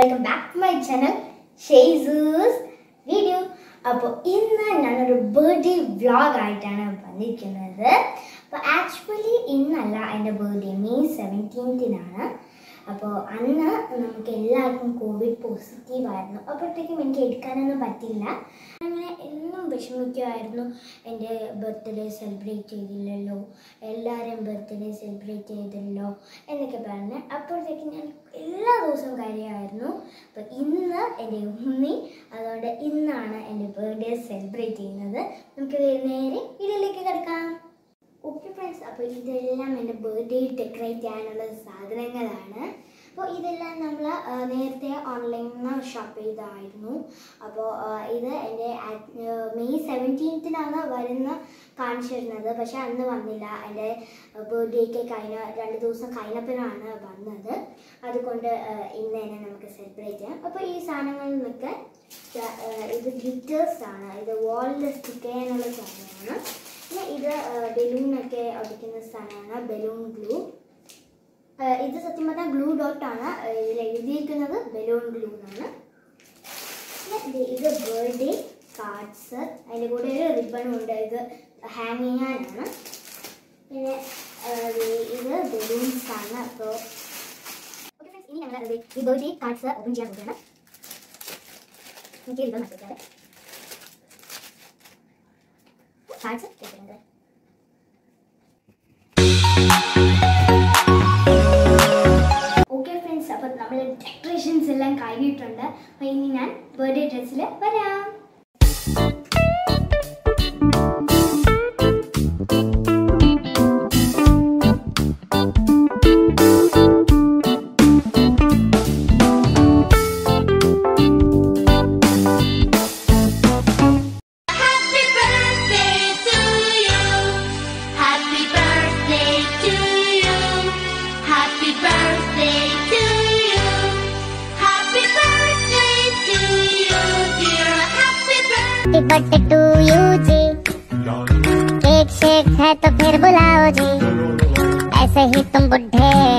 Welcome back to my channel, Sheyzus video. അപ്പോൾ ഇന്ന് ഞാനൊരു ബർത്ത്ഡേ വ്ളോഗ് ആയിട്ടാണ് വന്നിരിക്കുന്നത്. അപ്പോൾ ആക്ച്വലി ഇന്നല്ല എൻ്റെ ബർത്ത്ഡേ, മെയ് 17-നാണ്. അപ്പോൾ അന്ന് നമുക്ക് എല്ലാവർക്കും കോവിഡ് പോസിറ്റീവായിരുന്നു. അപ്പോഴത്തേക്കും എനിക്ക് എടുക്കാനൊന്നും പറ്റില്ല. അങ്ങനെ എന്നും വിഷമിക്കുമായിരുന്നു, എൻ്റെ ബർത്ത്ഡേ സെലിബ്രേറ്റ് ചെയ്തില്ലല്ലോ, എല്ലാവരും ബർത്ത്ഡേ സെലിബ്രേറ്റ് ചെയ്തില്ലല്ലോ എന്നൊക്കെ പറഞ്ഞ്. അപ്പോഴത്തേക്കും ഞാൻ എല്ലാ ദിവസവും കരയുമായിരുന്നു. അപ്പോൾ ഇന്ന് എൻ്റെ ഉമ്മി, അതുകൊണ്ട് ഇന്നാണ് എൻ്റെ ബർത്ത്ഡേ സെലിബ്രേറ്റ് ചെയ്യുന്നത്. നമുക്ക് നേരെ വീഡിയോയിലേക്ക് കിടക്കാം. ഓക്കെ ഫ്രണ്ട്സ്, അപ്പോൾ ഇതെല്ലാം എൻ്റെ ബർത്ത്ഡേ ഡെക്കറേറ്റ് ചെയ്യാനുള്ള സാധനങ്ങളാണ്. അപ്പോൾ ഇതെല്ലാം നമ്മൾ നേരത്തെ ഓൺലൈനിൽ നിന്ന് ഷോപ്പ് ചെയ്തായിരുന്നു. അപ്പോൾ ഇത് എൻ്റെ മെയ് 17-നാണ് കാണിച്ചിരുന്നത്. പക്ഷെ അന്ന് വന്നില്ല, എൻ്റെ ബർത്ത്ഡേക്ക് 2 ദിവസം കഴിഞ്ഞപ്പോഴാണ് വന്നത്. അതുകൊണ്ട് ഇന്ന് തന്നെ നമുക്ക് സെലിബ്രേറ്റ് ചെയ്യാം. അപ്പോൾ ഈ സാധനങ്ങളിൽ നിന്നൊക്കെ ഇത് ഗ്ലിറ്റേഴ്സാണ്, ഇത് വാളിൽ സ്റ്റിക്ക് ചെയ്യാനുള്ള സാധനമാണ്. പിന്നെ ഇത് ബലൂണൊക്കെ ഒടിക്കുന്ന സാധനമാണ്, ബലൂൺ ഗ്ലൂ. ഇത് സത്യം പറഞ്ഞാൽ ഗ്ലൂ ഡോട്ടാണ്, ഇതിൽ എഴുതിയിരിക്കുന്നത് ബലൂൺ ഗ്ലൂ എന്നാണ്. പിന്നെ ഇത് ബർത്ത്ഡേ കാർഡ്സ്, അതിൻ്റെ കൂടെ ഒരു റിബണും ഉണ്ട്, ഇത് ഹാങ് ചെയ്യാനാണ്. പിന്നെ ഇത് ബലൂൺസ് ആണ്. അപ്പോൾ ഓക്കെ ഫ്രണ്ട്സ്, ഇനി ഞങ്ങൾ ഈ ബർത്ത്ഡേ കാർഡ്സ് ഓപ്പൺ ചെയ്യാൻ പോവുകയാണ്. എനിക്ക് റിബൺ മാറ്റിക്കാറ് കാർഡ്സ് വെച്ചിട്ടുണ്ട്. ഓക്കെ ഫ്രണ്ട്സ്, അപ്പോൾ നമ്മൾ ഡെക്കറേഷൻസ് എല്ലാം കഴിഞ്ഞിട്ടുണ്ട്. അപ്പോൾ ഇനി ഞാൻ ബർത്ത്ഡേ ഡ്രസ്സിൽ വരാം. हैप्पी बर्थडे टू यू जी, केक शेक है तो फिर बुलाओ जी, ऐसे ही तुम बुढ़े